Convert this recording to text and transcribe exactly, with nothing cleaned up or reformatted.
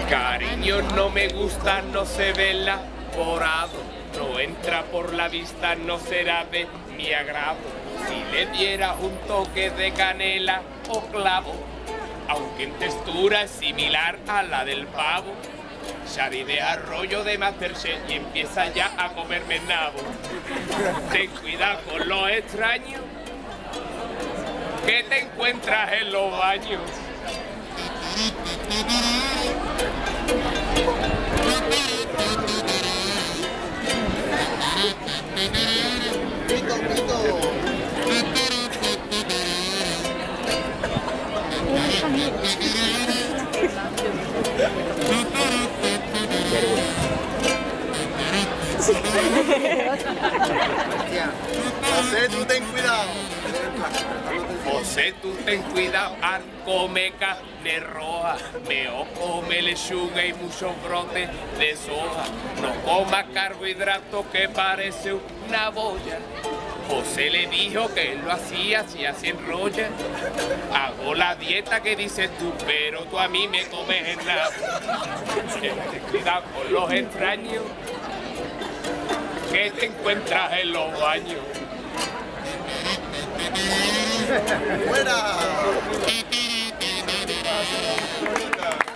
Cariño, no me gusta, no se ve la morado. No entra por la vista, no será de mi agrado. Si le diera un toque de canela o clavo, aunque en textura es similar a la del pavo. Shari de arroyo de Masterchef y empieza ya a comerme nabo. Ten cuidado con los extraños que te encuentras en los baños. Pito, pito. José, tú ten cuidado. José, tú ten cuidado, al come carne roja, meo come lechuga y muchos brotes de soja. No coma carbohidratos que parece una boya. José le dijo que él lo hacía si así enrolla. Hago la dieta que dices tú, pero tú a mí me comes en nada. Ten cuidado con los extraños que te encuentras en los baños. ¡Fuera!